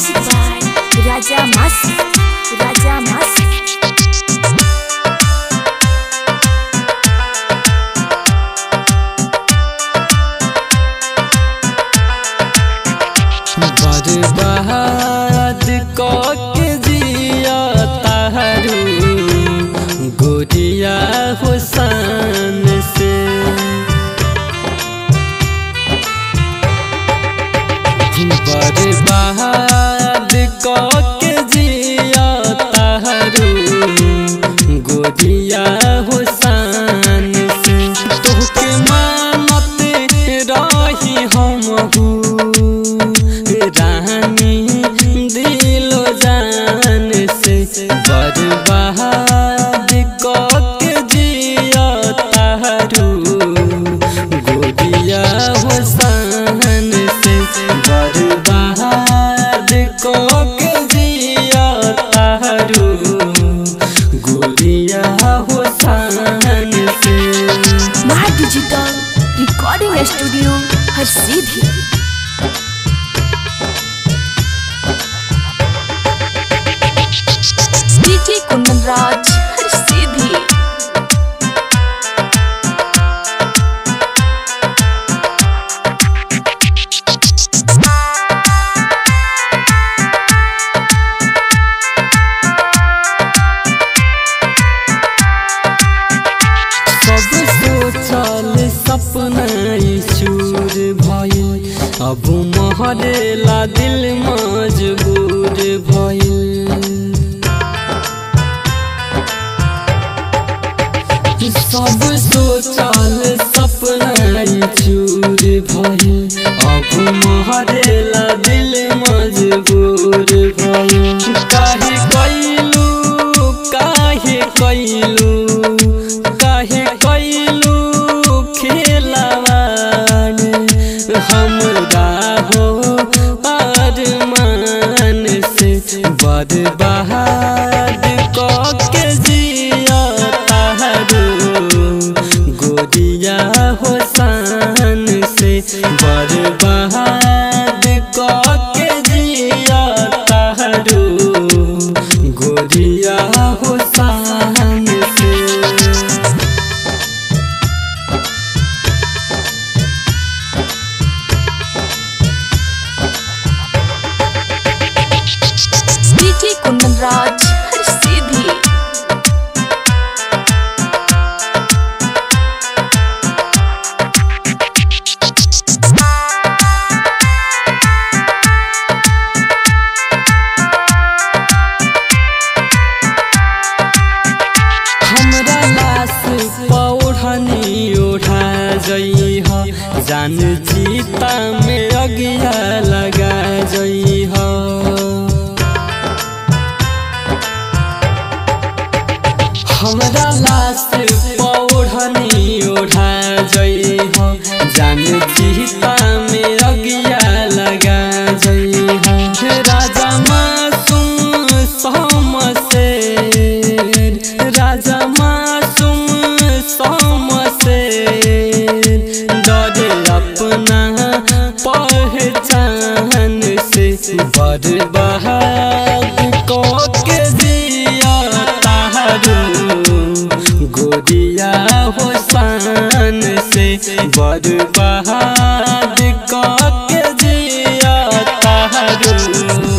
Music by Raja Masi. Raja Masi. बर्बाद के जिया तारू गोरिया हुसैन से बर्बाद के जिया तारू गोरिया हुसैन से तोहके मानत रही हम रानी दिलो जान से बर्बाद के जिया तारू गोरिया हुसैन से बर्बाद के जिया तारू गोरिया हुसैन से। माँ डिजिटल रिकॉर्डिंग स्टूडियो हर सीधी। डीजे कुंदन राज हर सीधी। सब सोचल सपना चूर भइल अब महरेला दिल मजबूर भइल सब सोचल सपना चूर भइल अब महरेला दिल मजबूर भइल काहे कैलू खेलवान हमरा हो अरमान से बर्बाद के जिया तारू गोरिया हुसैन से बर्बाद के जिया तारू गोरिया हुसैन से। डीजे कुंदन राज हर सीधी। हमरा लाश पौड़नी उठा जइह जान जीता में अगिया लगा जइह हमरा लाश पौड़नी उठा जइह जान जीता में अगिया लगा जइह राजा मासूम समशेर राजा मासूम समशेर डरे अपना पहचान से बर्बाद के जिया तारू गोरिया हुसैन से बर्बाद के जिया तारू।